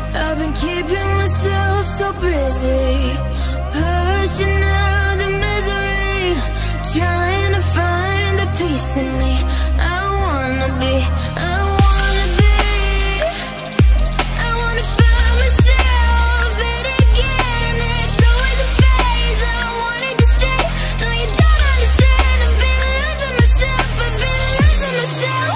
I've been keeping myself so busy, pushing out the misery, trying to find the peace in me. I wanna be, I wanna be, I wanna find myself, but again, it's always a phase. I wanted to stay, no you don't understand. I've been losing myself, I've been losing myself.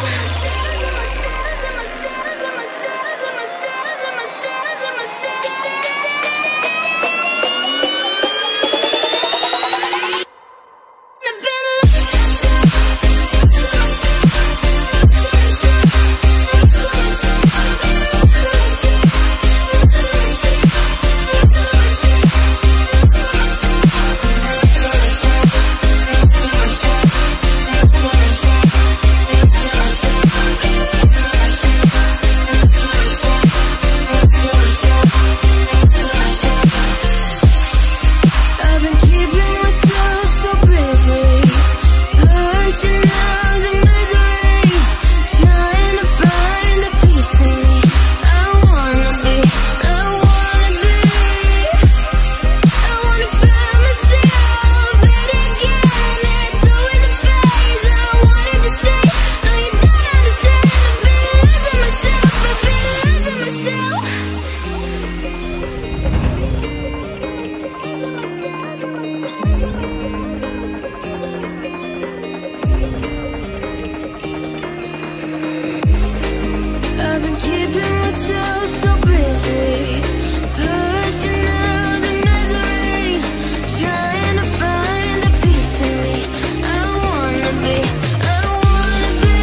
I've been keeping myself so busy, pushing out the misery, trying to find the peace in me. I wanna be, I wanna be,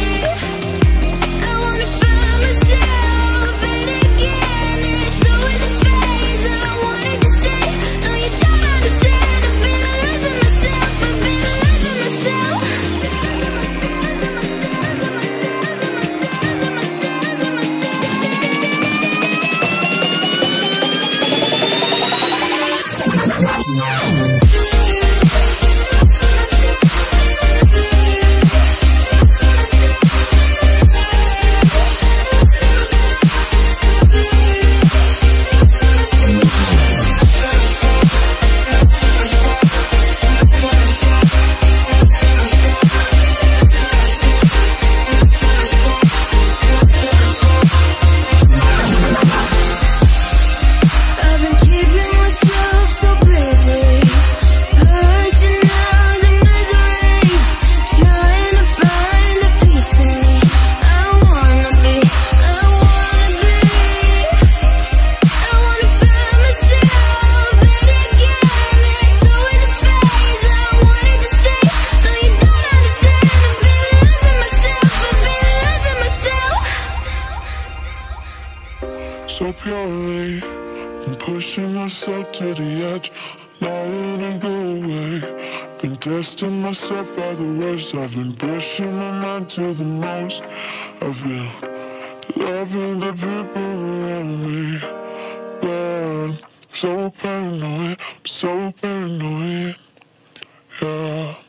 I wanna find myself, but again, it's always a phase. I wanted to stay, no you don't understand. I've been losing myself, I've been losing myself. So purely, I'm pushing myself to the edge, not letting go away. Been testing myself by the worst. I've been pushing my mind to the most. I've been loving the people around me, but I'm so paranoid, yeah.